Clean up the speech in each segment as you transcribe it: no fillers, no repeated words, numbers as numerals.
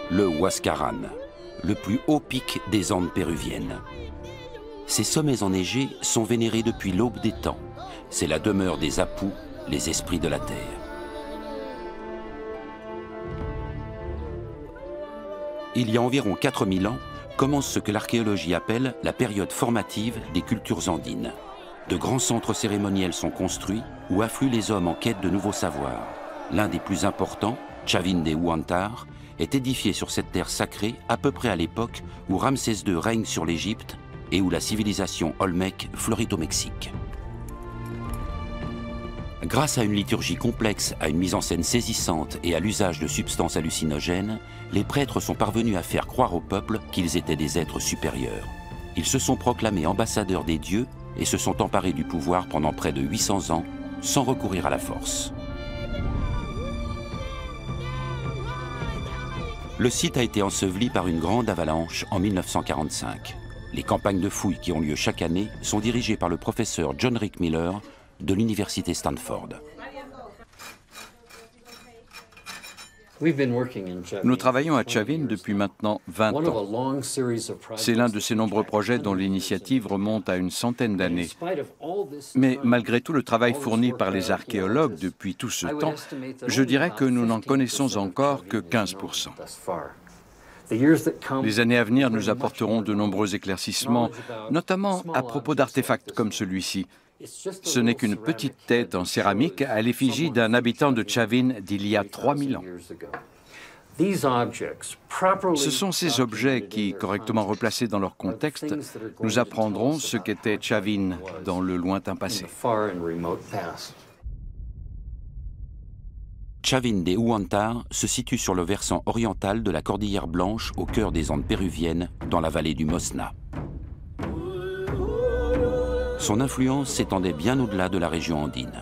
le Huascarán, le plus haut pic des Andes péruviennes. Ces sommets enneigés sont vénérés depuis l'aube des temps. C'est la demeure des Apus, les esprits de la terre. Il y a environ 4000 ans, commence ce que l'archéologie appelle la période formative des cultures andines. De grands centres cérémoniels sont construits où affluent les hommes en quête de nouveaux savoirs. L'un des plus importants, Chavín de Huántar, est édifié sur cette terre sacrée à peu près à l'époque où Ramsès II règne sur l'Égypte et où la civilisation olmèque fleurit au Mexique. Grâce à une liturgie complexe, à une mise en scène saisissante et à l'usage de substances hallucinogènes, les prêtres sont parvenus à faire croire au peuple qu'ils étaient des êtres supérieurs. Ils se sont proclamés ambassadeurs des dieux et se sont emparés du pouvoir pendant près de 800 ans, sans recourir à la force. Le site a été enseveli par une grande avalanche en 1945. Les campagnes de fouilles qui ont lieu chaque année sont dirigées par le professeur John Rick Miller de l'université Stanford. Nous travaillons à Chavín depuis maintenant 20 ans. C'est l'un de ces nombreux projets dont l'initiative remonte à une centaine d'années. Mais malgré tout le travail fourni par les archéologues depuis tout ce temps, je dirais que nous n'en connaissons encore que 15%. Les années à venir nous apporteront de nombreux éclaircissements, notamment à propos d'artefacts comme celui-ci. Ce n'est qu'une petite tête en céramique à l'effigie d'un habitant de Chavín d'il y a 3000 ans. Ce sont ces objets qui, correctement replacés dans leur contexte, nous apprendront ce qu'était Chavín dans le lointain passé. Chavín de Huántar se situe sur le versant oriental de la Cordillère Blanche au cœur des Andes péruviennes, dans la vallée du Mosna. Son influence s'étendait bien au-delà de la région andine.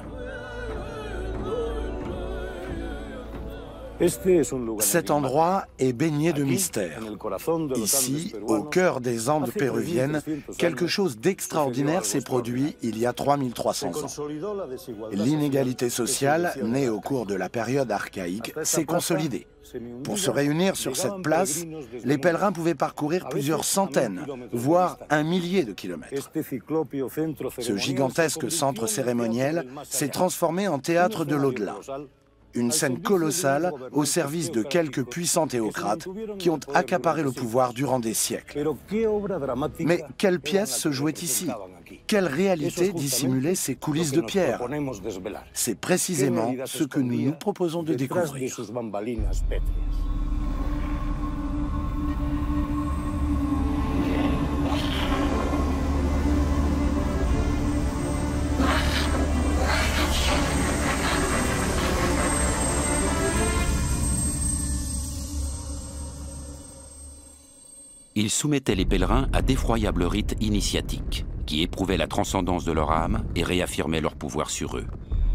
Cet endroit est baigné de mystères. Ici, au cœur des Andes péruviennes, quelque chose d'extraordinaire s'est produit il y a 3300 ans. L'inégalité sociale, née au cours de la période archaïque, s'est consolidée. Pour se réunir sur cette place, les pèlerins pouvaient parcourir plusieurs centaines, voire 1 millier de kilomètres. Ce gigantesque centre cérémoniel s'est transformé en théâtre de l'au-delà. Une scène colossale au service de quelques puissants théocrates qui ont accaparé le pouvoir durant des siècles. Mais quelle pièce se jouait ici? Quelle réalité dissimulait ces coulisses de pierre? C'est précisément ce que nous nous proposons de découvrir. Ils soumettaient les pèlerins à d'effroyables rites initiatiques, qui éprouvaient la transcendance de leur âme et réaffirmaient leur pouvoir sur eux.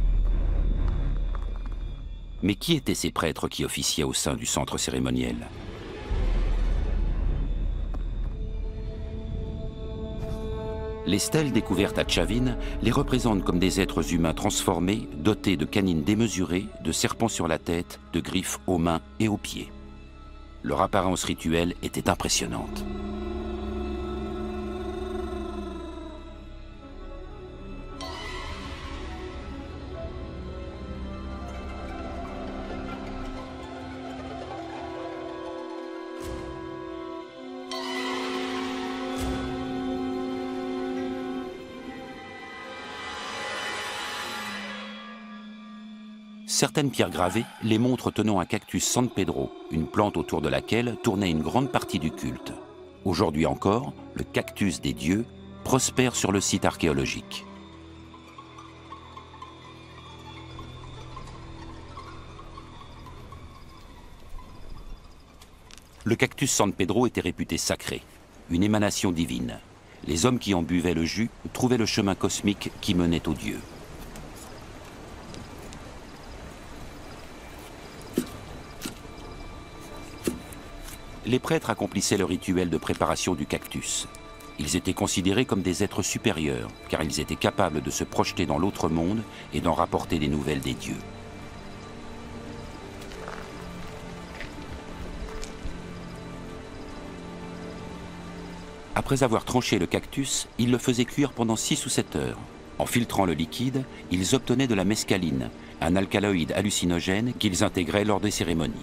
Mais qui étaient ces prêtres qui officiaient au sein du centre cérémoniel? Les stèles découvertes à Chavín les représentent comme des êtres humains transformés, dotés de canines démesurées, de serpents sur la tête, de griffes aux mains et aux pieds. Leur apparence rituelle était impressionnante. Certaines pierres gravées les montrent tenant un cactus San Pedro, une plante autour de laquelle tournait une grande partie du culte. Aujourd'hui encore, le cactus des dieux prospère sur le site archéologique. Le cactus San Pedro était réputé sacré, une émanation divine. Les hommes qui en buvaient le jus trouvaient le chemin cosmique qui menait aux dieux. Les prêtres accomplissaient le rituel de préparation du cactus. Ils étaient considérés comme des êtres supérieurs, car ils étaient capables de se projeter dans l'autre monde et d'en rapporter des nouvelles des dieux. Après avoir tranché le cactus, ils le faisaient cuire pendant 6 ou 7 heures. En filtrant le liquide, ils obtenaient de la mescaline, un alcaloïde hallucinogène qu'ils intégraient lors des cérémonies.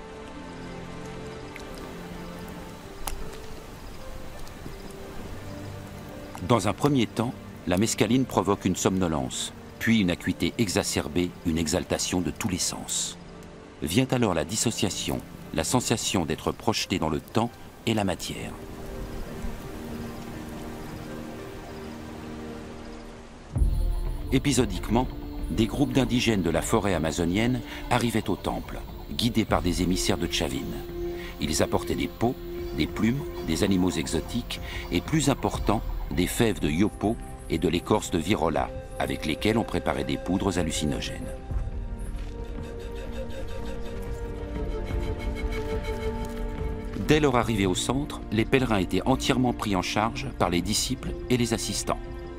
Dans un premier temps, la mescaline provoque une somnolence, puis une acuité exacerbée, une exaltation de tous les sens. Vient alors la dissociation, la sensation d'être projeté dans le temps et la matière. Épisodiquement, des groupes d'indigènes de la forêt amazonienne arrivaient au temple, guidés par des émissaires de Chavin. Ils apportaient des peaux, des plumes, des animaux exotiques et, plus important, des fèves de yopo et de l'écorce de virola, avec lesquelles on préparait des poudres hallucinogènes. Dès leur arrivée au centre, les pèlerins étaient entièrement pris en charge par les disciples et les assistants.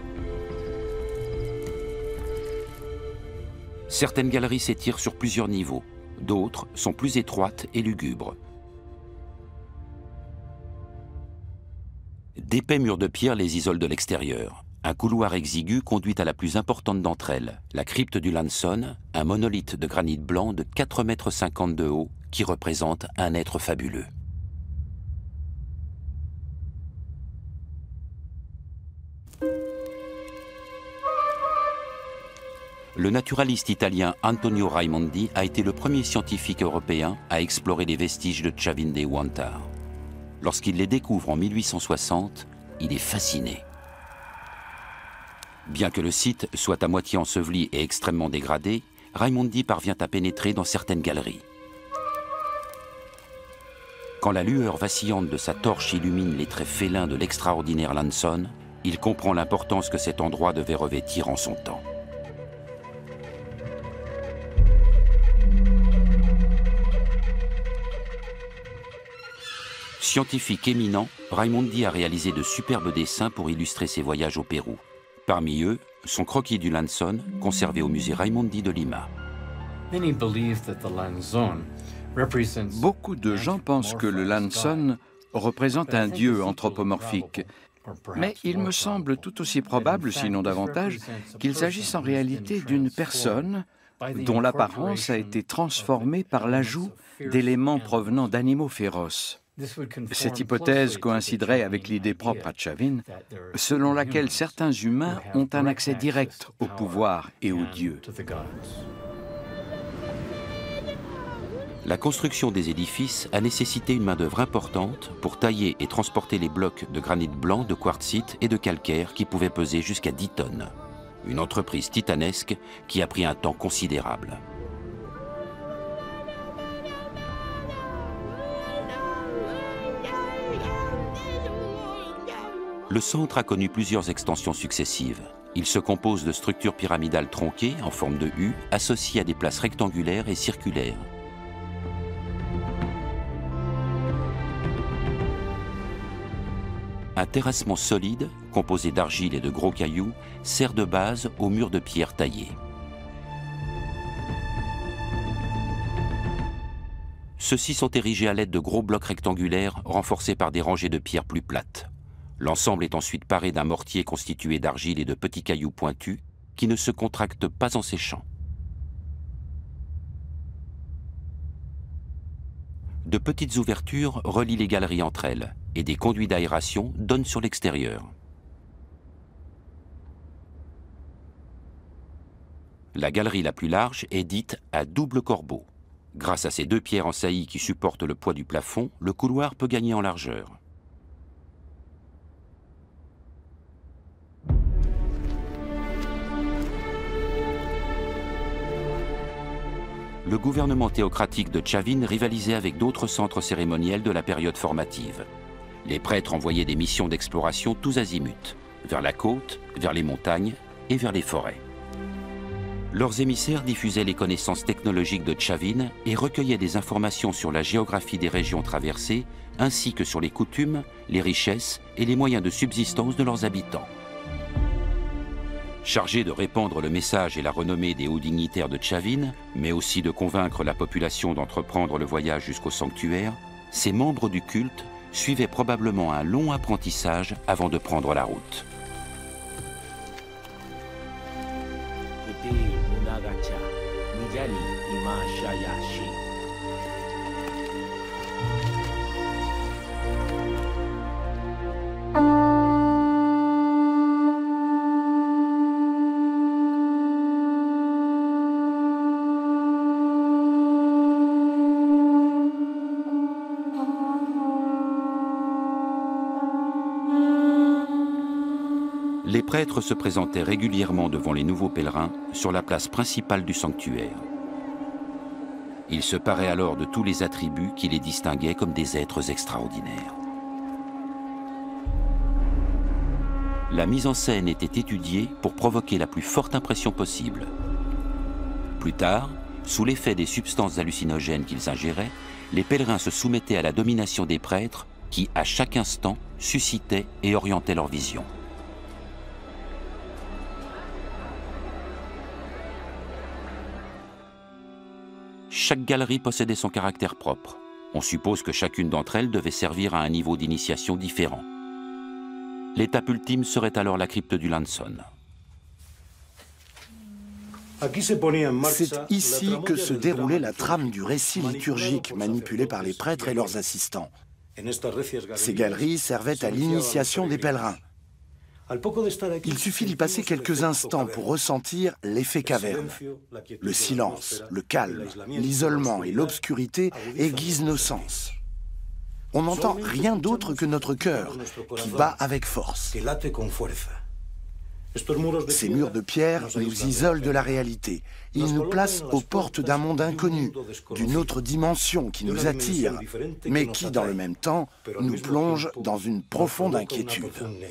Certaines galeries s'étirent sur plusieurs niveaux, d'autres sont plus étroites et lugubres. D'épais murs de pierre les isolent de l'extérieur. Un couloir exigu conduit à la plus importante d'entre elles, la crypte du Lanson, un monolithe de granit blanc de 4,50 m de haut qui représente un être fabuleux. Le naturaliste italien Antonio Raimondi a été le premier scientifique européen à explorer les vestiges de Chavin des Huantar. Lorsqu'il les découvre en 1860, il est fasciné. Bien que le site soit à moitié enseveli et extrêmement dégradé, Raimondi parvient à pénétrer dans certaines galeries. Quand la lueur vacillante de sa torche illumine les traits félins de l'extraordinaire Lanson, il comprend l'importance que cet endroit devait revêtir en son temps. Scientifique éminent, Raimondi a réalisé de superbes dessins pour illustrer ses voyages au Pérou. Parmi eux, son croquis du Lanson, conservé au musée Raimondi de Lima. Beaucoup de gens pensent que le Lanson représente un dieu anthropomorphique. Mais il me semble tout aussi probable, sinon davantage, qu'il s'agisse en réalité d'une personne dont l'apparence a été transformée par l'ajout d'éléments provenant d'animaux féroces. Cette hypothèse coïnciderait avec l'idée propre à Chavin, selon laquelle certains humains ont un accès direct au pouvoir et aux dieux. La construction des édifices a nécessité une main-d'œuvre importante pour tailler et transporter les blocs de granit blanc, de quartzite et de calcaire qui pouvaient peser jusqu'à 10 tonnes. Une entreprise titanesque qui a pris un temps considérable. Le centre a connu plusieurs extensions successives. Il se compose de structures pyramidales tronquées en forme de U, associées à des places rectangulaires et circulaires. Un terrassement solide, composé d'argile et de gros cailloux, sert de base aux murs de pierre taillés. Ceux-ci sont érigés à l'aide de gros blocs rectangulaires renforcés par des rangées de pierres plus plates. L'ensemble est ensuite paré d'un mortier constitué d'argile et de petits cailloux pointus qui ne se contractent pas en séchant. De petites ouvertures relient les galeries entre elles et des conduits d'aération donnent sur l'extérieur. La galerie la plus large est dite à double corbeau. Grâce à ces deux pierres en saillie qui supportent le poids du plafond, le couloir peut gagner en largeur. Le gouvernement théocratique de Chavin rivalisait avec d'autres centres cérémoniels de la période formative. Les prêtres envoyaient des missions d'exploration tous azimuts, vers la côte, vers les montagnes et vers les forêts. Leurs émissaires diffusaient les connaissances technologiques de Chavin et recueillaient des informations sur la géographie des régions traversées, ainsi que sur les coutumes, les richesses et les moyens de subsistance de leurs habitants. Chargés de répandre le message et la renommée des hauts dignitaires de Chavin, mais aussi de convaincre la population d'entreprendre le voyage jusqu'au sanctuaire, ces membres du culte suivaient probablement un long apprentissage avant de prendre la route. Les prêtres se présentaient régulièrement devant les nouveaux pèlerins sur la place principale du sanctuaire. Ils se paraient alors de tous les attributs qui les distinguaient comme des êtres extraordinaires. La mise en scène était étudiée pour provoquer la plus forte impression possible. Plus tard, sous l'effet des substances hallucinogènes qu'ils ingéraient, les pèlerins se soumettaient à la domination des prêtres qui, à chaque instant, suscitaient et orientaient leur vision. Chaque galerie possédait son caractère propre. On suppose que chacune d'entre elles devait servir à un niveau d'initiation différent. L'étape ultime serait alors la crypte du Lanson. C'est ici que se déroulait la trame du récit liturgique manipulé par les prêtres et leurs assistants. Ces galeries servaient à l'initiation des pèlerins. Il suffit d'y passer quelques instants pour ressentir l'effet caverne. Le silence, le calme, l'isolement et l'obscurité aiguisent nos sens. On n'entend rien d'autre que notre cœur qui bat avec force. Ces murs de pierre nous isolent de la réalité. Ils nous placent aux portes d'un monde inconnu, d'une autre dimension qui nous attire, mais qui, dans le même temps, nous plonge dans une profonde inquiétude.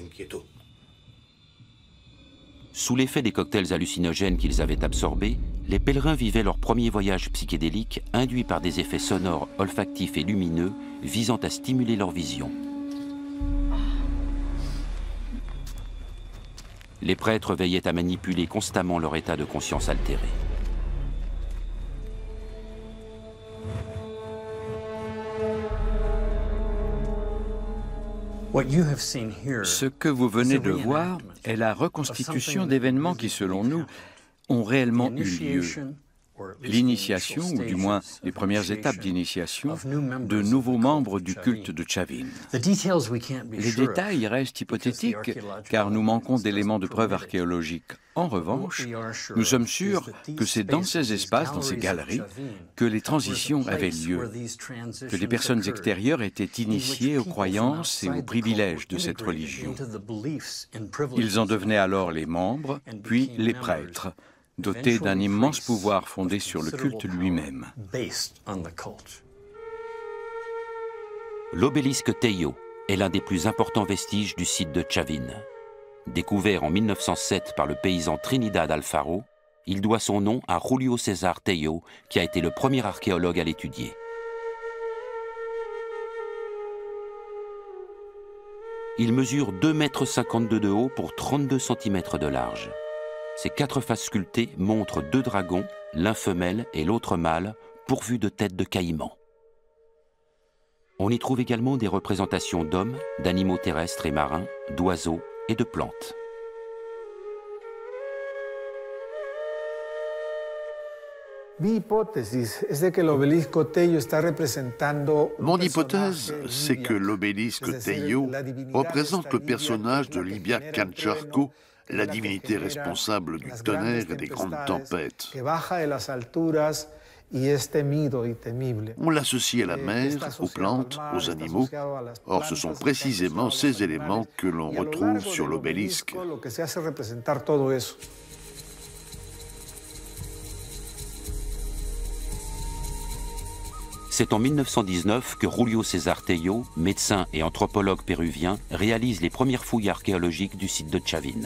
Sous l'effet des cocktails hallucinogènes qu'ils avaient absorbés, les pèlerins vivaient leur premier voyage psychédélique induit par des effets sonores, olfactifs et lumineux visant à stimuler leur vision. Les prêtres veillaient à manipuler constamment leur état de conscience altéré. Ce que vous venez de voir est la reconstitution d'événements qui, selon nous, ont réellement eu lieu. L'initiation, ou du moins les premières étapes d'initiation, de nouveaux membres du culte de Chavin. Les détails restent hypothétiques, car nous manquons d'éléments de preuve archéologiques. En revanche, nous sommes sûrs que c'est dans ces espaces, dans ces galeries, que les transitions avaient lieu, que les personnes extérieures étaient initiées aux croyances et aux privilèges de cette religion. Ils en devenaient alors les membres, puis les prêtres, dotés d'un immense pouvoir fondé sur le culte lui-même. L'obélisque Tejo est l'un des plus importants vestiges du site de Chavin. Découvert en 1907 par le paysan Trinidad Alfaro, il doit son nom à Julio César Tejo, qui a été le premier archéologue à l'étudier. Il mesure 2,52 m de haut pour 32 cm de large. Ses 4 faces sculptées montrent 2 dragons, l'un femelle et l'autre mâle, pourvus de têtes de caïmans. On y trouve également des représentations d'hommes, d'animaux terrestres et marins, d'oiseaux et de plantes. Mon hypothèse, c'est que l'obélisque Tejo représente le personnage de Libia Cancharco, la divinité responsable du tonnerre et des grandes tempêtes. On l'associe à la mer, aux plantes, aux animaux. Or, ce sont précisément ces éléments que l'on retrouve sur l'obélisque. C'est en 1919 que Julio César Tejo, médecin et anthropologue péruvien, réalise les premières fouilles archéologiques du site de Chavin.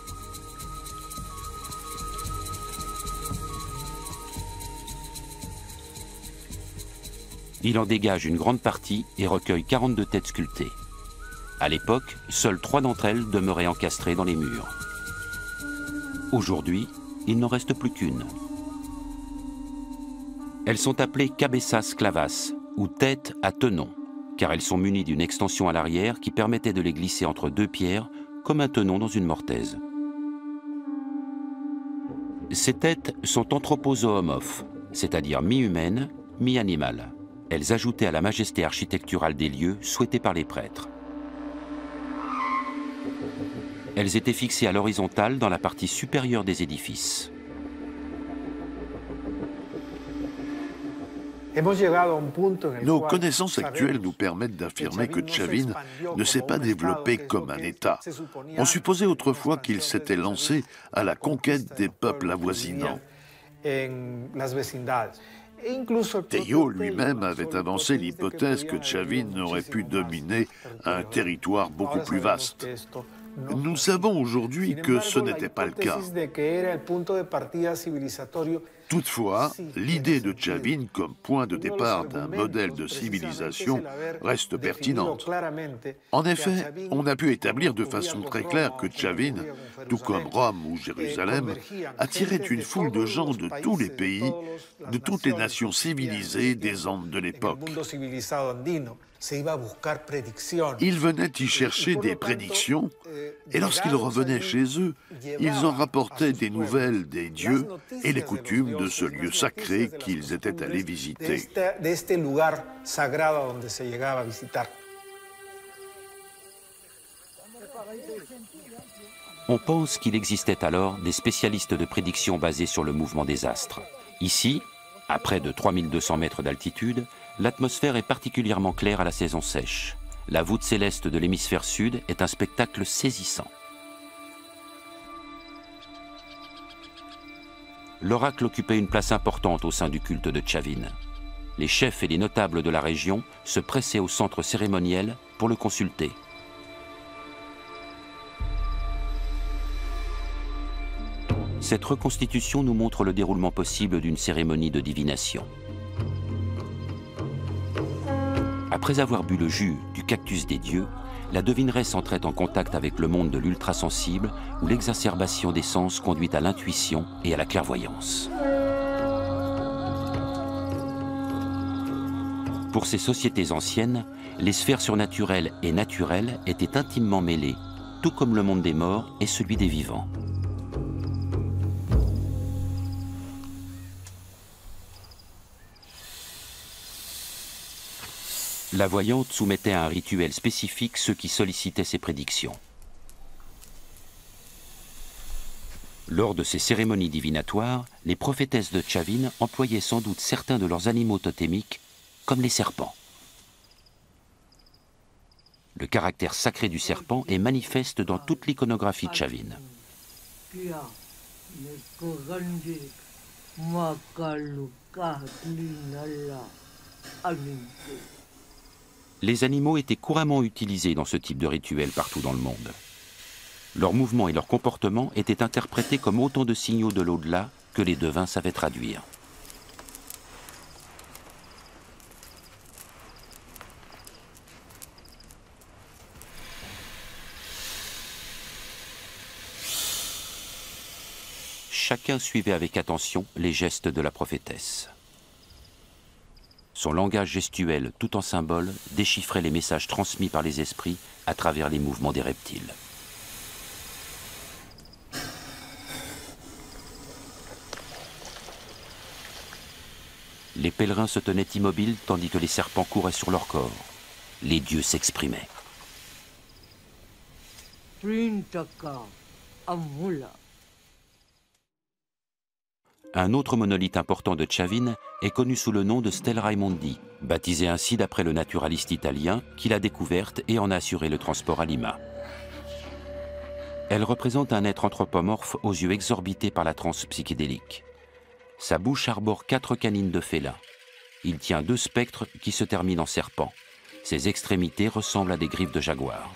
Il en dégage une grande partie et recueille 42 têtes sculptées. À l'époque, seules 3 d'entre elles demeuraient encastrées dans les murs. Aujourd'hui, il n'en reste plus qu'une. Elles sont appelées cabezas clavas, ou têtes à tenons, car elles sont munies d'une extension à l'arrière qui permettait de les glisser entre deux pierres, comme un tenon dans une mortaise. Ces têtes sont anthropozoomorphes, c'est-à-dire mi-humaines, mi-animales. Elles ajoutaient à la majesté architecturale des lieux souhaités par les prêtres. Elles étaient fixées à l'horizontale dans la partie supérieure des édifices. Nos connaissances actuelles nous permettent d'affirmer que Chavin ne s'est pas développé comme un État. On supposait autrefois qu'il s'était lancé à la conquête des peuples avoisinants. Tello lui-même avait avancé l'hypothèse que Chavin aurait pu dominer un territoire beaucoup plus vaste. Nous savons aujourd'hui que ce n'était pas le cas. Toutefois, l'idée de Chavin comme point de départ d'un modèle de civilisation reste pertinente. En effet, on a pu établir de façon très claire que Chavin, tout comme Rome ou Jérusalem, attirait une foule de gens de tous les pays, de toutes les nations civilisées des Andes de l'époque. Ils venaient y chercher des prédictions, et lorsqu'ils revenaient chez eux, ils en rapportaient des nouvelles des dieux et les coutumes de ce lieu sacré qu'ils étaient allés visiter. On pense qu'il existait alors des spécialistes de prédiction basés sur le mouvement des astres. Ici, à près de 3200 mètres d'altitude, l'atmosphère est particulièrement claire à la saison sèche. La voûte céleste de l'hémisphère sud est un spectacle saisissant. L'oracle occupait une place importante au sein du culte de Chavin. Les chefs et les notables de la région se pressaient au centre cérémoniel pour le consulter. Cette reconstitution nous montre le déroulement possible d'une cérémonie de divination. Après avoir bu le jus du cactus des dieux, la devineresse entrait en contact avec le monde de l'ultrasensible où l'exacerbation des sens conduit à l'intuition et à la clairvoyance. Pour ces sociétés anciennes, les sphères surnaturelles et naturelles étaient intimement mêlées, tout comme le monde des morts et celui des vivants. La voyante soumettait à un rituel spécifique ceux qui sollicitaient ses prédictions. Lors de ces cérémonies divinatoires, les prophétesses de Chavin employaient sans doute certains de leurs animaux totémiques, comme les serpents. Le caractère sacré du serpent est manifeste dans toute l'iconographie de Chavin. Les animaux étaient couramment utilisés dans ce type de rituel partout dans le monde. Leurs mouvements et leurs comportements étaient interprétés comme autant de signaux de l'au-delà que les devins savaient traduire. Chacun suivait avec attention les gestes de la prophétesse. Son langage gestuel, tout en symboles, déchiffrait les messages transmis par les esprits à travers les mouvements des reptiles. Les pèlerins se tenaient immobiles tandis que les serpents couraient sur leur corps. Les dieux s'exprimaient. Un autre monolithe important de Chavin est connu sous le nom de Stèle Raimondi, baptisé ainsi d'après le naturaliste italien qui l'a découverte et en a assuré le transport à Lima. Elle représente un être anthropomorphe aux yeux exorbités par la transe psychédélique. Sa bouche arbore 4 canines de félin. Il tient 2 spectres qui se terminent en serpents. Ses extrémités ressemblent à des griffes de jaguar.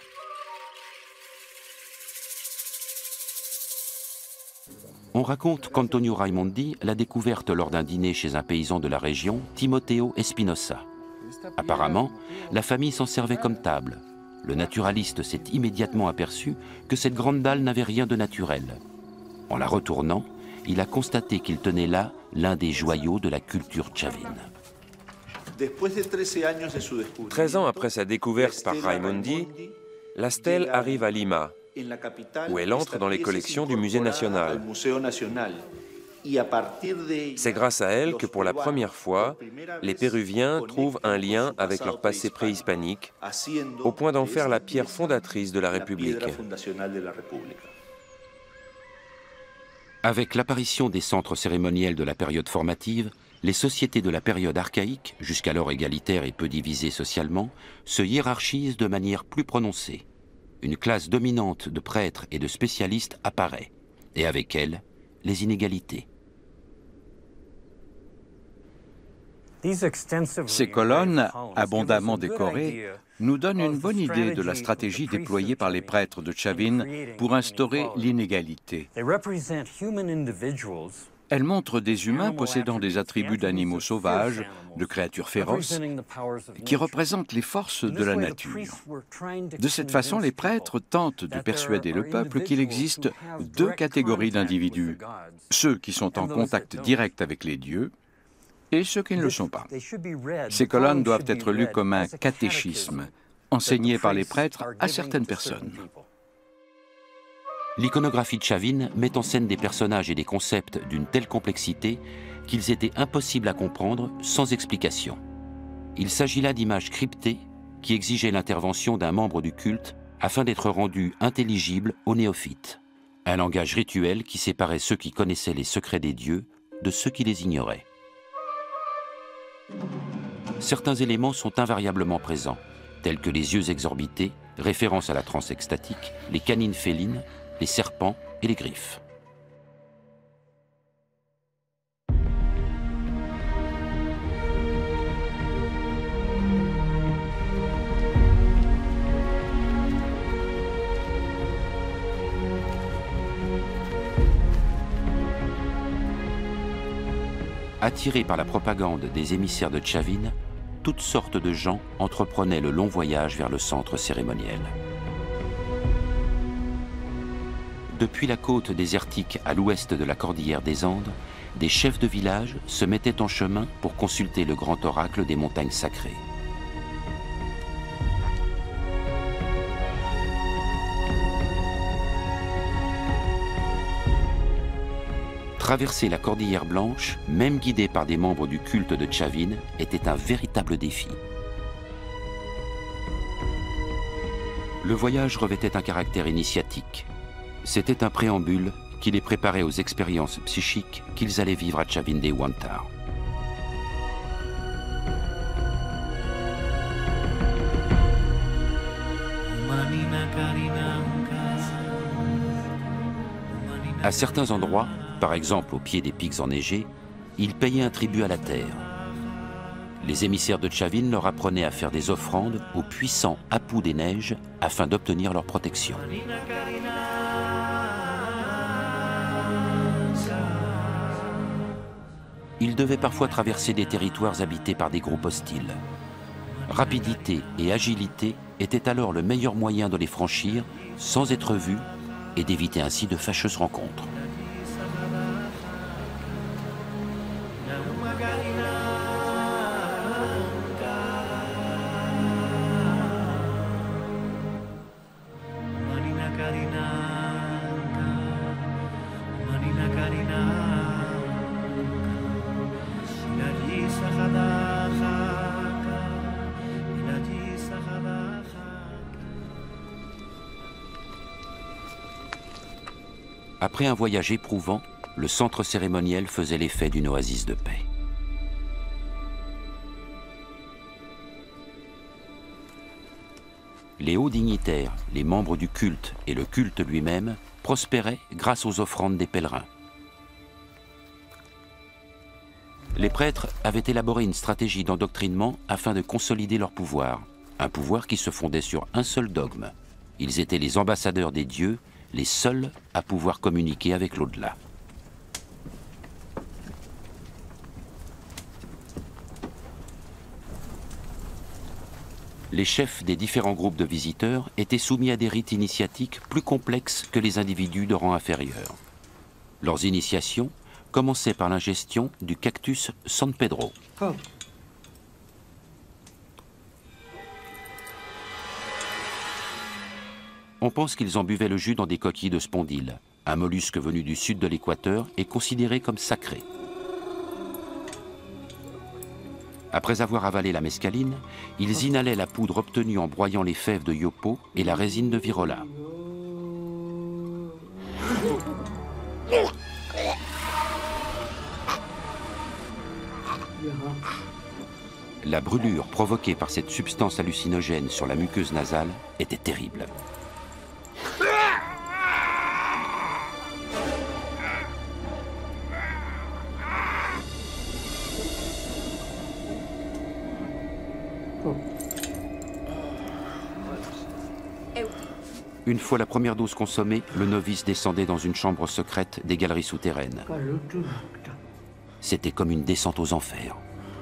On raconte qu'Antonio Raimondi l'a découverte lors d'un dîner chez un paysan de la région, Timoteo Espinosa. Apparemment, la famille s'en servait comme table. Le naturaliste s'est immédiatement aperçu que cette grande dalle n'avait rien de naturel. En la retournant, il a constaté qu'il tenait là l'un des joyaux de la culture Chavin. 13 ans après sa découverte par Raimondi, la stèle arrive à Lima, où elle entre dans les collections du Musée national. C'est grâce à elle que pour la première fois, les Péruviens trouvent un lien avec leur passé préhispanique, au point d'en faire la pierre fondatrice de la République. Avec l'apparition des centres cérémoniels de la période formative, les sociétés de la période archaïque, jusqu'alors égalitaires et peu divisées socialement, se hiérarchisent de manière plus prononcée. Une classe dominante de prêtres et de spécialistes apparaît, et avec elle, les inégalités. Ces colonnes, abondamment décorées, nous donnent une bonne idée de la stratégie déployée par les prêtres de Chavin pour instaurer l'inégalité. Elles montrent des humains possédant des attributs d'animaux sauvages, de créatures féroces, qui représentent les forces de la nature. De cette façon, les prêtres tentent de persuader le peuple qu'il existe deux catégories d'individus, ceux qui sont en contact direct avec les dieux et ceux qui ne le sont pas. Ces colonnes doivent être lues comme un catéchisme, enseigné par les prêtres à certaines personnes. L'iconographie de Chavin met en scène des personnages et des concepts d'une telle complexité qu'ils étaient impossibles à comprendre sans explication. Il s'agit là d'images cryptées qui exigeaient l'intervention d'un membre du culte afin d'être rendues intelligibles aux néophytes. Un langage rituel qui séparait ceux qui connaissaient les secrets des dieux de ceux qui les ignoraient. Certains éléments sont invariablement présents, tels que les yeux exorbités, référence à la transe extatique, les canines félines, les serpents et les griffes. Attirés par la propagande des émissaires de Chavin, toutes sortes de gens entreprenaient le long voyage vers le centre cérémoniel. Depuis la côte désertique à l'ouest de la cordillère des Andes, des chefs de village se mettaient en chemin pour consulter le grand oracle des montagnes sacrées. Traverser la Cordillère Blanche, même guidé par des membres du culte de Chavin, était un véritable défi. Le voyage revêtait un caractère initiatique. C'était un préambule qui les préparait aux expériences psychiques qu'ils allaient vivre à Chavin de Huántar. À certains endroits, par exemple au pied des pics enneigés, ils payaient un tribut à la terre. Les émissaires de Chavin leur apprenaient à faire des offrandes aux puissants apous des neiges afin d'obtenir leur protection. Ils devaient parfois traverser des territoires habités par des groupes hostiles. Rapidité et agilité étaient alors le meilleur moyen de les franchir sans être vus et d'éviter ainsi de fâcheuses rencontres. Après un voyage éprouvant, le centre cérémoniel faisait l'effet d'une oasis de paix. Les hauts dignitaires, les membres du culte et le culte lui-même prospéraient grâce aux offrandes des pèlerins. Les prêtres avaient élaboré une stratégie d'endoctrinement afin de consolider leur pouvoir, un pouvoir qui se fondait sur un seul dogme. Ils étaient les ambassadeurs des dieux, les seuls à pouvoir communiquer avec l'au-delà. Les chefs des différents groupes de visiteurs étaient soumis à des rites initiatiques plus complexes que les individus de rang inférieur. Leurs initiations commençaient par l'ingestion du cactus San Pedro. On pense qu'ils en buvaient le jus dans des coquilles de spondyle, un mollusque venu du sud de l'équateur et considéré comme sacré. Après avoir avalé la mescaline, ils inhalaient la poudre obtenue en broyant les fèves de yopo et la résine de virola. La brûlure provoquée par cette substance hallucinogène sur la muqueuse nasale était terrible. Une fois la première dose consommée, le novice descendait dans une chambre secrète des galeries souterraines. C'était comme une descente aux enfers.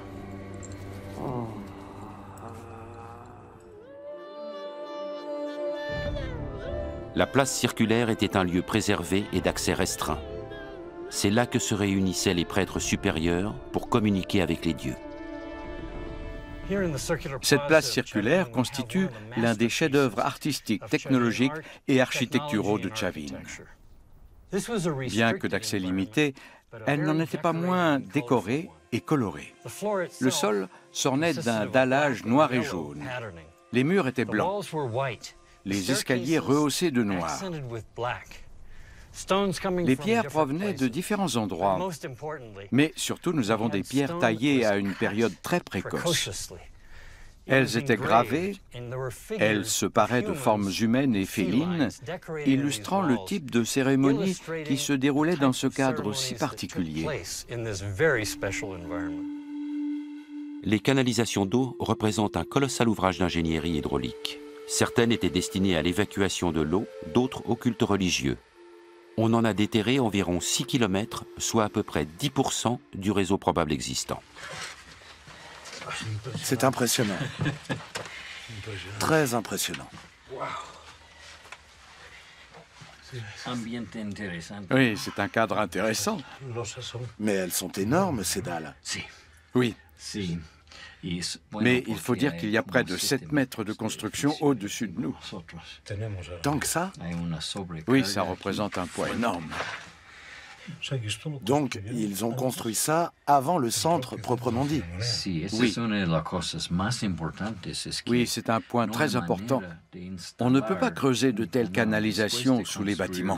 La place circulaire était un lieu préservé et d'accès restreint. C'est là que se réunissaient les prêtres supérieurs pour communiquer avec les dieux. Cette place circulaire constitue l'un des chefs-d'œuvre artistiques, technologiques et architecturaux de Chavin. Bien que d'accès limité, elle n'en était pas moins décorée et colorée. Le sol s'ornait d'un dallage noir et jaune. Les murs étaient blancs, les escaliers rehaussés de noir. Les pierres provenaient de différents endroits, mais surtout nous avons des pierres taillées à une période très précoce. Elles étaient gravées, elles se paraient de formes humaines et félines, illustrant le type de cérémonie qui se déroulait dans ce cadre si particulier. Les canalisations d'eau représentent un colossal ouvrage d'ingénierie hydraulique. Certaines étaient destinées à l'évacuation de l'eau, d'autres au culte religieux. On en a déterré environ 6 km, soit à peu près 10% du réseau probable existant. C'est impressionnant. Très impressionnant. Oui, c'est un cadre intéressant. Mais elles sont énormes, ces dalles. Oui. Mais il faut dire qu'il y a près de 7 mètres de construction au-dessus de nous. Tant que ça? Oui, ça représente un poids énorme. Donc, ils ont construit ça avant le centre proprement dit. Oui, c'est un point très important. On ne peut pas creuser de telles canalisations sous les bâtiments.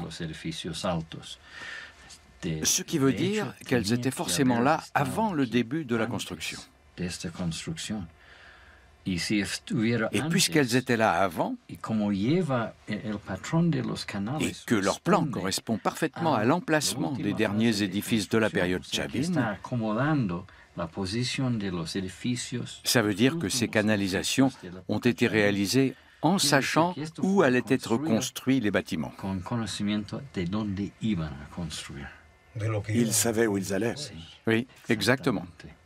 Ce qui veut dire qu'elles étaient forcément là avant le début de la construction. Et puisqu'elles étaient là avant, et que leur plan correspond parfaitement à l'emplacement des derniers édifices de la période Chavin, ça veut dire que ces canalisations ont été réalisées en sachant où allaient être construits les bâtiments. Ils savaient où ils allaient. Oui, exactement.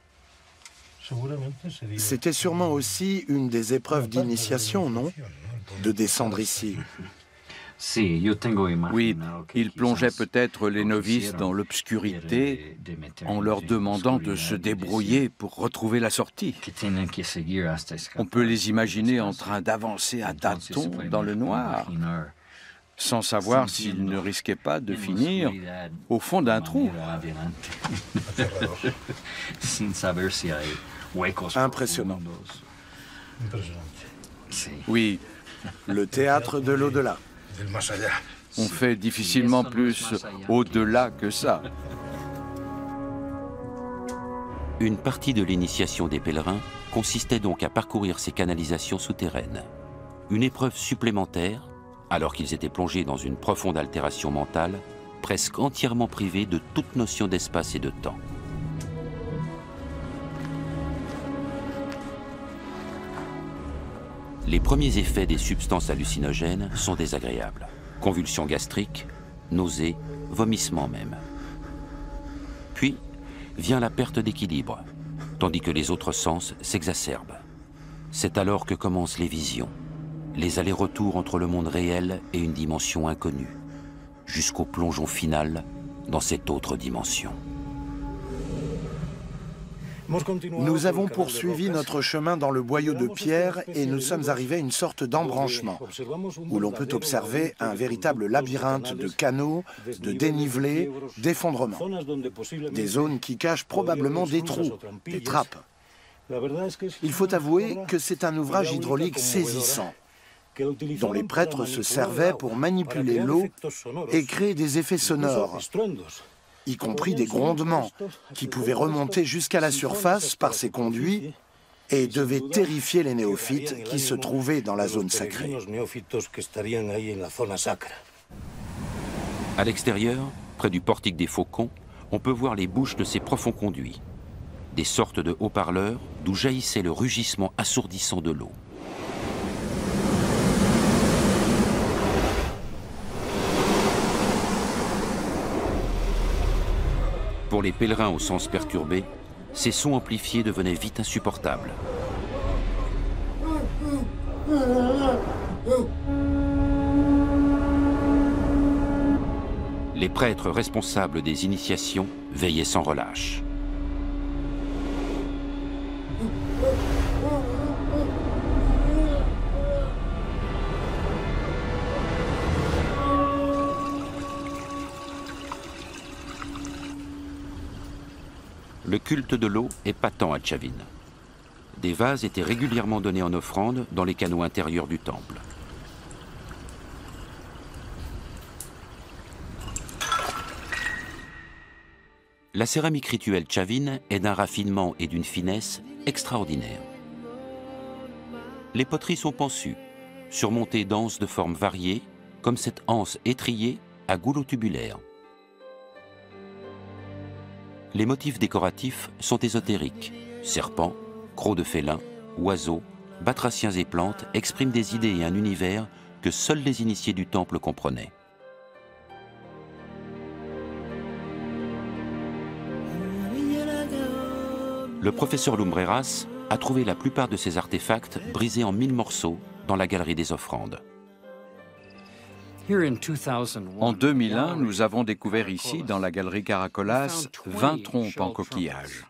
C'était sûrement aussi une des épreuves d'initiation, non? De descendre ici. Oui, ils plongeaient peut-être les novices dans l'obscurité en leur demandant de se débrouiller pour retrouver la sortie. On peut les imaginer en train d'avancer à tâtons dans le noir, sans savoir s'ils ne risquaient pas de finir au fond d'un trou. Impressionnant. Oui, le théâtre de l'au-delà. on fait difficilement plus au-delà que ça. Une partie de l'initiation des pèlerins consistait donc à parcourir ces canalisations souterraines. Une épreuve supplémentaire, alors qu'ils étaient plongés dans une profonde altération mentale, presque entièrement privés de toute notion d'espace et de temps. Les premiers effets des substances hallucinogènes sont désagréables. Convulsions gastriques, nausées, vomissements même. Puis vient la perte d'équilibre, tandis que les autres sens s'exacerbent. C'est alors que commencent les visions, les allers-retours entre le monde réel et une dimension inconnue, jusqu'au plongeon final dans cette autre dimension. Nous avons poursuivi notre chemin dans le boyau de pierre et nous sommes arrivés à une sorte d'embranchement où l'on peut observer un véritable labyrinthe de canaux, de dénivelés, d'effondrements. Des zones qui cachent probablement des trous, des trappes. Il faut avouer que c'est un ouvrage hydraulique saisissant, dont les prêtres se servaient pour manipuler l'eau et créer des effets sonores, y compris des grondements, qui pouvaient remonter jusqu'à la surface par ces conduits et devaient terrifier les néophytes qui se trouvaient dans la zone sacrée. À l'extérieur, près du portique des Faucons, on peut voir les bouches de ces profonds conduits, des sortes de haut-parleurs d'où jaillissait le rugissement assourdissant de l'eau. Pour les pèlerins au sens perturbé, ces sons amplifiés devenaient vite insupportables. Les prêtres responsables des initiations veillaient sans relâche. Le culte de l'eau est patent à Chavin. Des vases étaient régulièrement donnés en offrande dans les canaux intérieurs du temple. La céramique rituelle Chavin est d'un raffinement et d'une finesse extraordinaires. Les poteries sont pensues, surmontées d'anses de formes variées, comme cette anse étriée à goulot tubulaire. Les motifs décoratifs sont ésotériques. Serpents, crocs de félin, oiseaux, batraciens et plantes expriment des idées et un univers que seuls les initiés du temple comprenaient. Le professeur Lumbreras a trouvé la plupart de ces artefacts brisés en 1000 morceaux dans la galerie des offrandes. En 2001, nous avons découvert ici, dans la galerie Caracolas, 20 trompes en coquillage.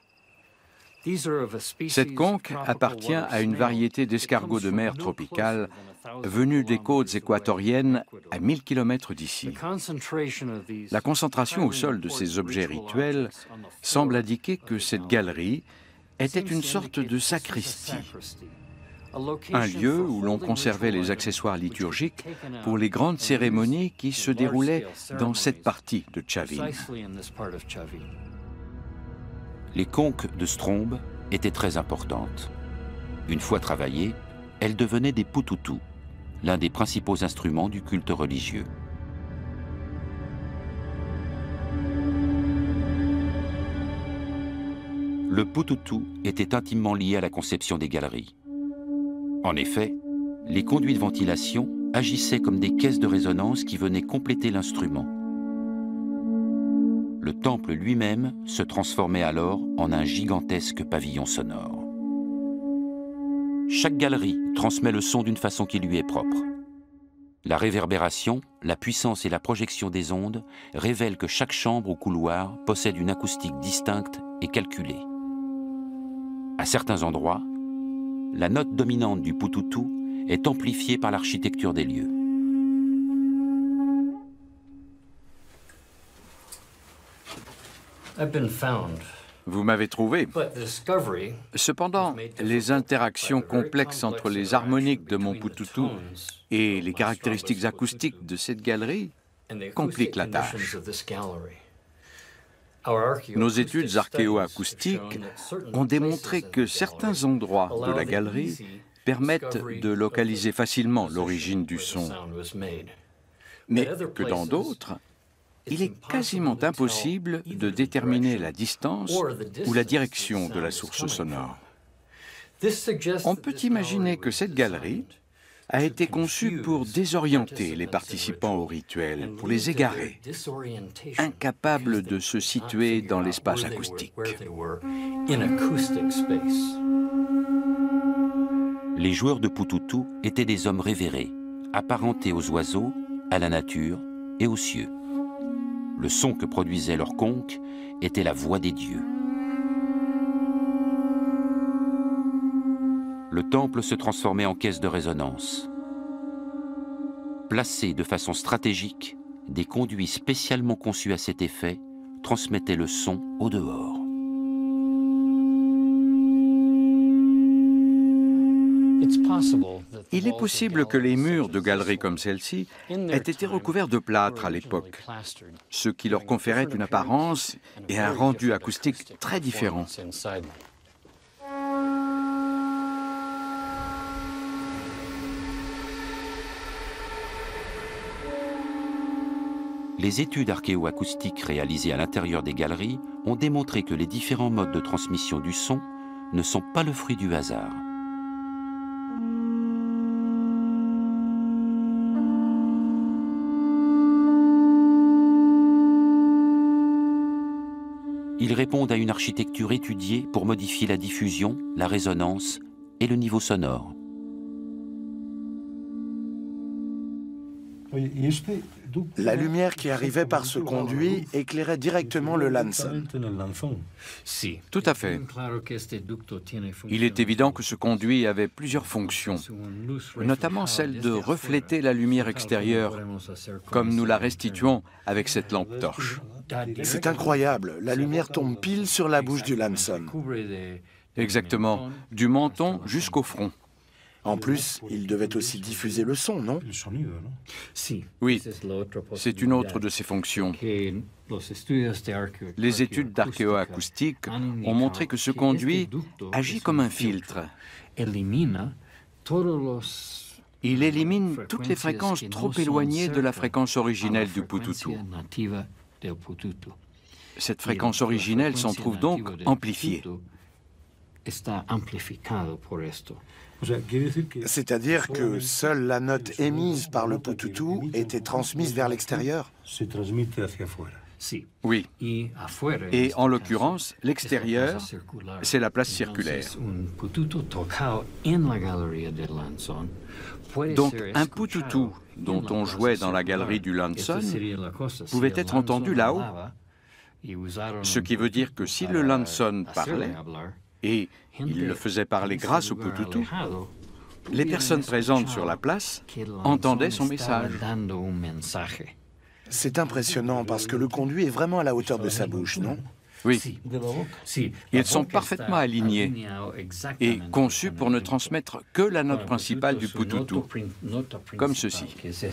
Cette conque appartient à une variété d'escargots de mer tropicale venus des côtes équatoriennes à 1000 km d'ici. La concentration au sol de ces objets rituels semble indiquer que cette galerie était une sorte de sacristie, un lieu où l'on conservait les accessoires liturgiques pour les grandes cérémonies qui se déroulaient dans cette partie de Chavin. Les conques de Strombe étaient très importantes. Une fois travaillées, elles devenaient des pututu, l'un des principaux instruments du culte religieux. Le pututu était intimement lié à la conception des galeries. En effet, les conduits de ventilation agissaient comme des caisses de résonance qui venaient compléter l'instrument. Le temple lui-même se transformait alors en un gigantesque pavillon sonore. Chaque galerie transmet le son d'une façon qui lui est propre. La réverbération, la puissance et la projection des ondes révèlent que chaque chambre ou couloir possède une acoustique distincte et calculée. À certains endroits, la note dominante du pututu est amplifiée par l'architecture des lieux. Vous m'avez trouvé. Cependant, les interactions complexes entre les harmoniques de mon pututu et les caractéristiques acoustiques de cette galerie compliquent la tâche. Nos études archéoacoustiques ont démontré que certains endroits de la galerie permettent de localiser facilement l'origine du son, mais que dans d'autres, il est quasiment impossible de déterminer la distance ou la direction de la source sonore. On peut imaginer que cette galerie a été conçue pour désorienter les participants au rituel, pour les égarer, incapables de se situer dans l'espace acoustique. Les joueurs de pututu étaient des hommes révérés, apparentés aux oiseaux, à la nature et aux cieux. Le son que produisait leur conque était la voix des dieux. le temple se transformait en caisse de résonance. Placés de façon stratégique, des conduits spécialement conçus à cet effet transmettaient le son au dehors. Il est possible que les murs de galeries comme celle-ci aient été recouverts de plâtre à l'époque, ce qui leur conférait une apparence et un rendu acoustique très différents. Les études archéo-acoustiques réalisées à l'intérieur des galeries ont démontré que les différents modes de transmission du son ne sont pas le fruit du hasard. Ils répondent à une architecture étudiée pour modifier la diffusion, la résonance et le niveau sonore. La lumière qui arrivait par ce conduit éclairait directement le Lanson. Tout à fait. Il est évident que ce conduit avait plusieurs fonctions, notamment celle de refléter la lumière extérieure, comme nous la restituons avec cette lampe torche. C'est incroyable, la lumière tombe pile sur la bouche du Lanson. Exactement, du menton jusqu'au front. En plus, il devait aussi diffuser le son, non? Oui, c'est une autre de ses fonctions. Les études d'archéoacoustique ont montré que ce conduit agit comme un filtre. Il élimine toutes les fréquences trop éloignées de la fréquence originelle du pututu. Cette fréquence originelle s'en trouve donc amplifiée. C'est-à-dire que seule la note émise par le pututu était transmise vers l'extérieur? Oui. Et en l'occurrence, l'extérieur, c'est la place circulaire. Donc un pututu dont on jouait dans la galerie du Lanson pouvait être entendu là-haut. Ce qui veut dire que si le Lanson parlait, et il le faisait parler grâce au pututu, les personnes présentes sur la place entendaient son message. C'est impressionnant parce que le conduit est vraiment à la hauteur de sa bouche, non? Oui. Ils sont parfaitement alignés et conçus pour ne transmettre que la note principale du pututu, comme ceci.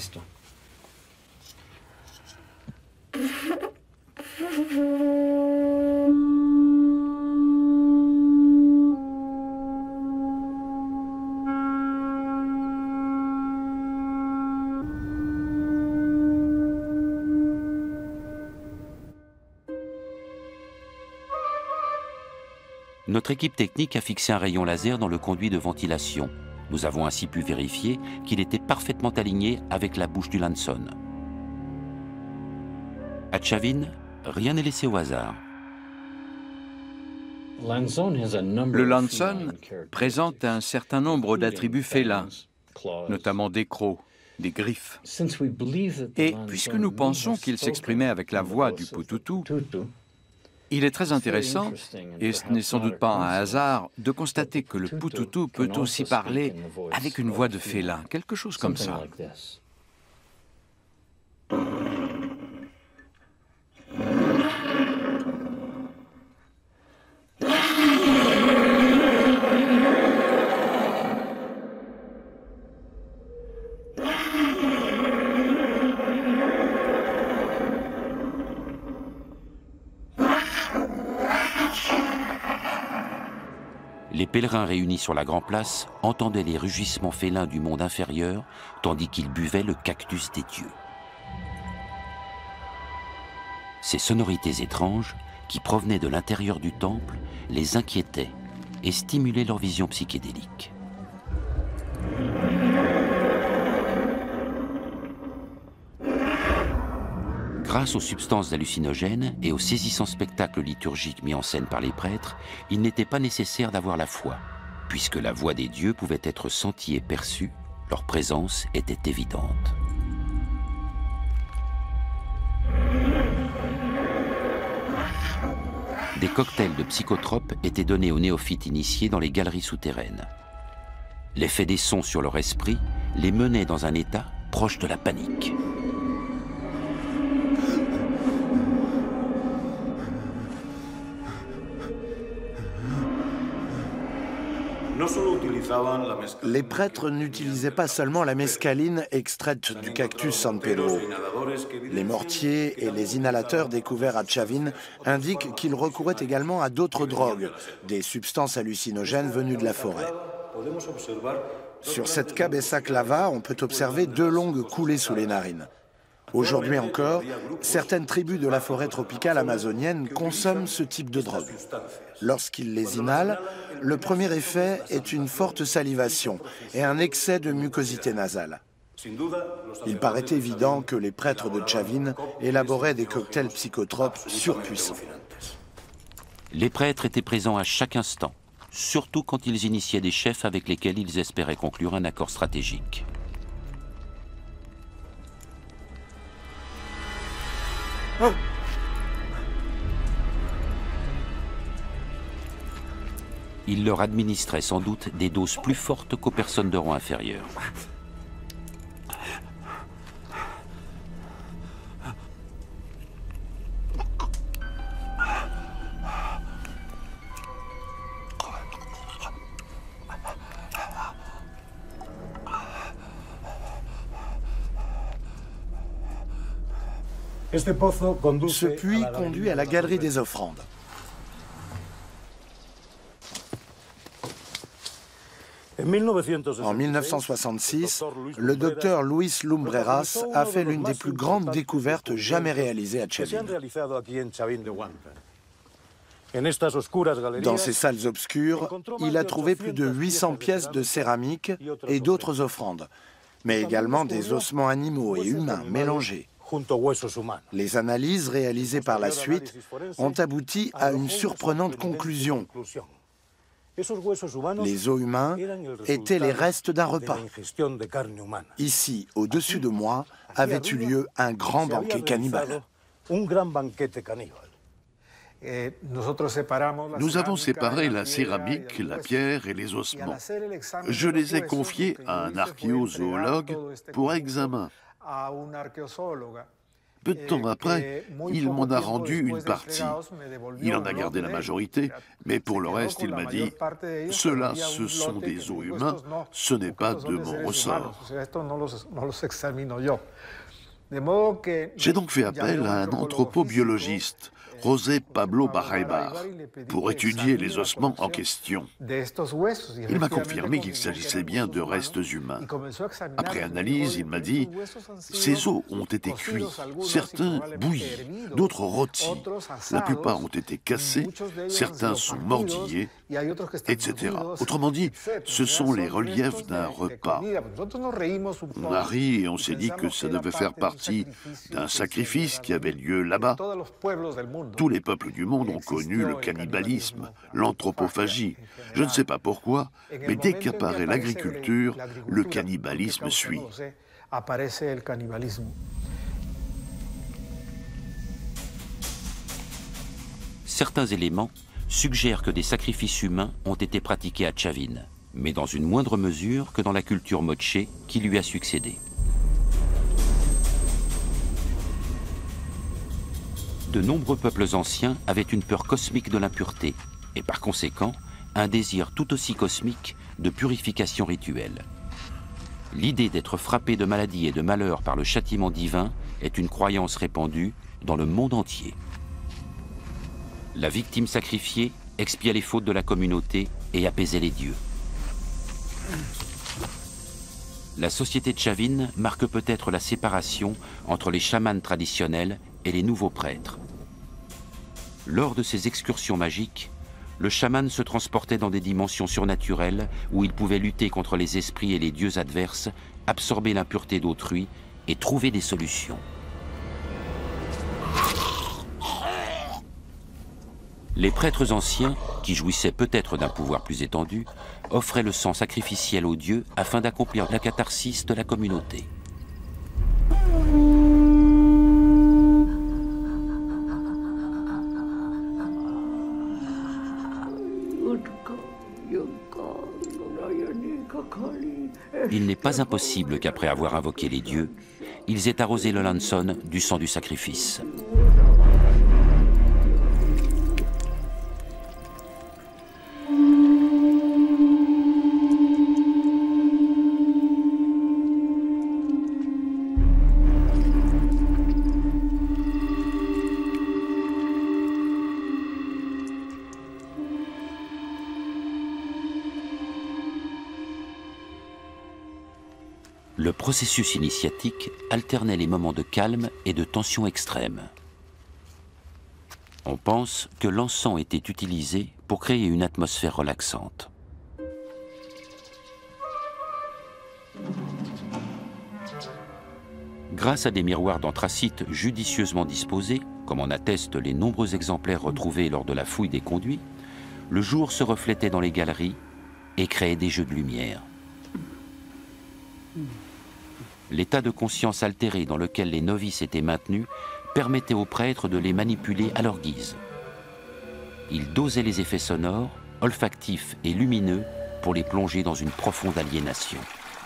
Notre équipe technique a fixé un rayon laser dans le conduit de ventilation. Nous avons ainsi pu vérifier qu'il était parfaitement aligné avec la bouche du Lanson. À Chavin, rien n'est laissé au hasard. Le Lanson présente un certain nombre d'attributs félins, notamment des crocs, des griffes. Et puisque nous pensons qu'il s'exprimait avec la voix du pututu, il est très intéressant, et ce n'est sans doute pas un hasard, de constater que le pututu peut aussi parler avec une voix de félin, quelque chose comme ça. Les pèlerins réunis sur la Grand Place entendaient les rugissements félins du monde inférieur tandis qu'ils buvaient le cactus des dieux. Ces sonorités étranges, qui provenaient de l'intérieur du temple, les inquiétaient et stimulaient leur vision psychédélique. Grâce aux substances hallucinogènes et aux saisissants spectacles liturgiques mis en scène par les prêtres, il n'était pas nécessaire d'avoir la foi, puisque la voix des dieux pouvait être sentie et perçue, leur présence était évidente. Des cocktails de psychotropes étaient donnés aux néophytes initiés dans les galeries souterraines. L'effet des sons sur leur esprit les menait dans un état proche de la panique. Les prêtres n'utilisaient pas seulement la mescaline extraite du cactus San Pedro. Les mortiers et les inhalateurs découverts à Chavin indiquent qu'ils recouraient également à d'autres drogues, des substances hallucinogènes venues de la forêt. Sur cette cabeza clava, on peut observer 2 longues coulées sous les narines. Aujourd'hui encore, certaines tribus de la forêt tropicale amazonienne consomment ce type de drogue. Lorsqu'ils les inhalent, le premier effet est une forte salivation et un excès de mucosité nasale. Il paraît évident que les prêtres de Chavin élaboraient des cocktails psychotropes surpuissants. Les prêtres étaient présents à chaque instant, surtout quand ils initiaient des chefs avec lesquels ils espéraient conclure un accord stratégique. Il leur administrait sans doute des doses plus fortes qu'aux personnes de rang inférieur. Ce puits conduit à la galerie des offrandes. En 1966, le docteur Luis Lumbreras a fait l'une des plus grandes découvertes jamais réalisées à Chavin. Dans ces salles obscures, il a trouvé plus de 800 pièces de céramique et d'autres offrandes, mais également des ossements animaux et humains mélangés. Les analyses réalisées par la suite ont abouti à une surprenante conclusion. Les os humains étaient les restes d'un repas. Ici, au-dessus de moi, avait eu lieu un grand banquet cannibale. Nous avons séparé la céramique, la pierre et les ossements. Je les ai confiés à un archéozoologue pour examen. Peu de temps après, il m'en a rendu une partie. Il en a gardé la majorité, mais pour le reste, il m'a dit « Ceux-là, ce sont des os humains, ce n'est pas de mon ressort. » J'ai donc fait appel à un anthropobiologiste, José Pablo Barraybar, pour étudier les ossements en question. Il m'a confirmé qu'il s'agissait bien de restes humains. Après analyse, il m'a dit « Ces os ont été cuits, certains bouillis, d'autres rôtis, la plupart ont été cassés, certains sont mordillés, etc. » Autrement dit, ce sont les reliefs d'un repas. On a ri et on s'est dit que ça devait faire partie d'un sacrifice qui avait lieu là-bas. Tous les peuples du monde ont connu le cannibalisme, l'anthropophagie. Je ne sais pas pourquoi, mais dès qu'apparaît l'agriculture, le cannibalisme suit. Certains éléments suggèrent que des sacrifices humains ont été pratiqués à Chavin, mais dans une moindre mesure que dans la culture moche qui lui a succédé. De nombreux peuples anciens avaient une peur cosmique de l'impureté et par conséquent un désir tout aussi cosmique de purification rituelle. L'idée d'être frappé de maladies et de malheurs par le châtiment divin est une croyance répandue dans le monde entier. La victime sacrifiée expiait les fautes de la communauté et apaisait les dieux. La société de Chavin marque peut-être la séparation entre les chamans traditionnels et les nouveaux prêtres. Lors de ces excursions magiques, le chaman se transportait dans des dimensions surnaturelles où il pouvait lutter contre les esprits et les dieux adverses, absorber l'impureté d'autrui et trouver des solutions. Les prêtres anciens, qui jouissaient peut-être d'un pouvoir plus étendu, offraient le sang sacrificiel aux dieux afin d'accomplir la catharsis de la communauté. Il n'est pas impossible qu'après avoir invoqué les dieux, ils aient arrosé le Lanson du sang du sacrifice. Le processus initiatique alternait les moments de calme et de tension extrême. On pense que l'encens était utilisé pour créer une atmosphère relaxante. Grâce à des miroirs d'anthracite judicieusement disposés, comme en attestent les nombreux exemplaires retrouvés lors de la fouille des conduits, le jour se reflétait dans les galeries et créait des jeux de lumière. L'état de conscience altéré dans lequel les novices étaient maintenus permettait aux prêtres de les manipuler à leur guise. Ils dosaient les effets sonores, olfactifs et lumineux pour les plonger dans une profonde aliénation.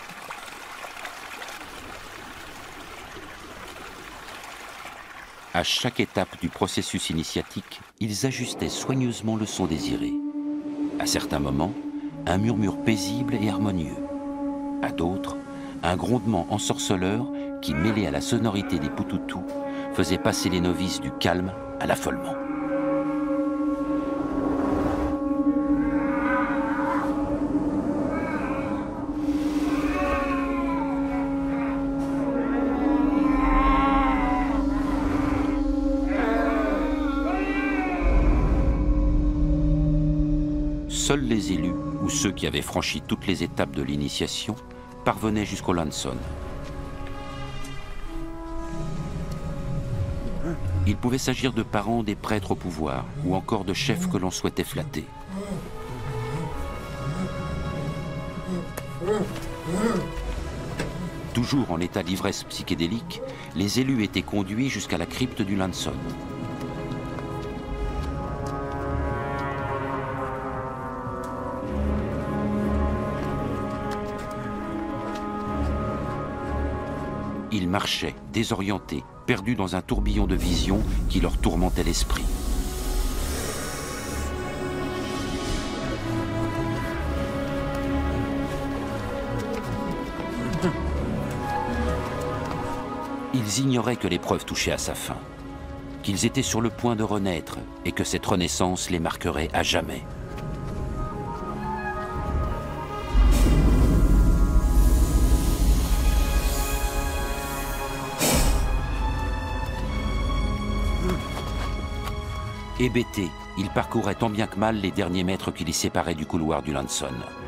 À chaque étape du processus initiatique, ils ajustaient soigneusement le son désiré. À certains moments, un murmure paisible et harmonieux. À d'autres, un grondement ensorceleur qui, mêlé à la sonorité des poutous, faisait passer les novices du calme à l'affolement. Seuls les élus, ou ceux qui avaient franchi toutes les étapes de l'initiation, parvenaient jusqu'au Lanson. Il pouvait s'agir de parents des prêtres au pouvoir, ou encore de chefs que l'on souhaitait flatter. Toujours en état d'ivresse psychédélique, les élus étaient conduits jusqu'à la crypte du Lanson. Ils marchaient, désorientés, perdus dans un tourbillon de visions qui leur tourmentait l'esprit. Ils ignoraient que l'épreuve touchait à sa fin, qu'ils étaient sur le point de renaître et que cette renaissance les marquerait à jamais. Hébétés, ils parcouraient tant bien que mal les derniers mètres qui les séparaient du couloir du Lanson.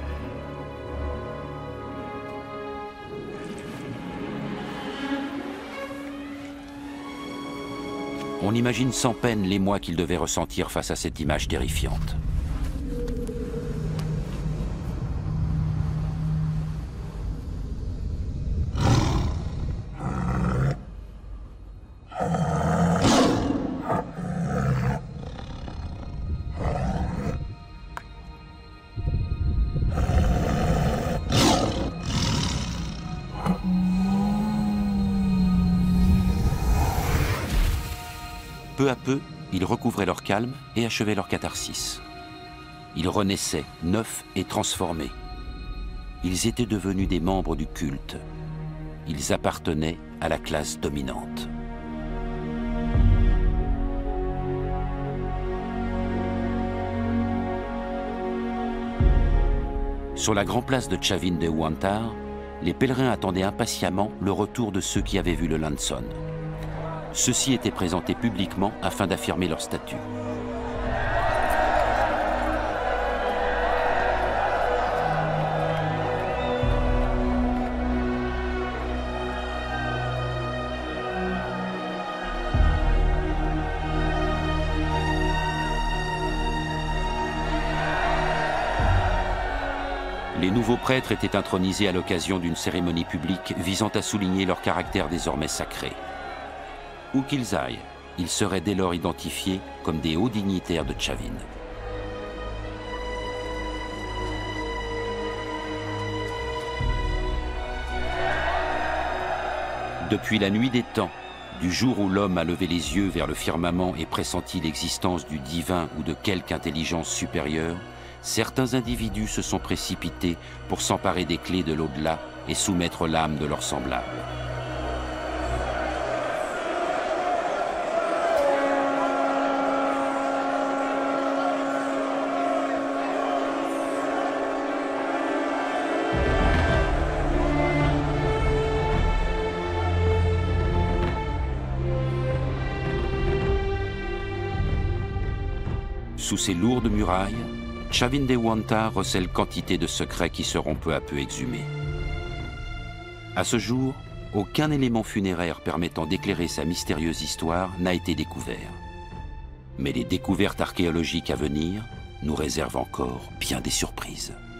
On imagine sans peine l'émoi qu'ils devaient ressentir face à cette image terrifiante. Peu à peu, ils recouvraient leur calme et achevaient leur catharsis. Ils renaissaient, neufs et transformés. Ils étaient devenus des membres du culte. Ils appartenaient à la classe dominante. Sur la grande place de Chavin de Huántar, les pèlerins attendaient impatiemment le retour de ceux qui avaient vu le Lanson. Ceux-ci étaient présentés publiquement afin d'affirmer leur statut. Les nouveaux prêtres étaient intronisés à l'occasion d'une cérémonie publique visant à souligner leur caractère désormais sacré. Où qu'ils aillent, ils seraient dès lors identifiés comme des hauts dignitaires de Chavin. Depuis la nuit des temps, du jour où l'homme a levé les yeux vers le firmament et pressenti l'existence du divin ou de quelque intelligence supérieure, certains individus se sont précipités pour s'emparer des clés de l'au-delà et soumettre l'âme de leurs semblables. Sous ces lourdes murailles, Chavin-Dewanta recèle quantité de secrets qui seront peu à peu exhumés. À ce jour, aucun élément funéraire permettant d'éclairer sa mystérieuse histoire n'a été découvert. Mais les découvertes archéologiques à venir nous réservent encore bien des surprises.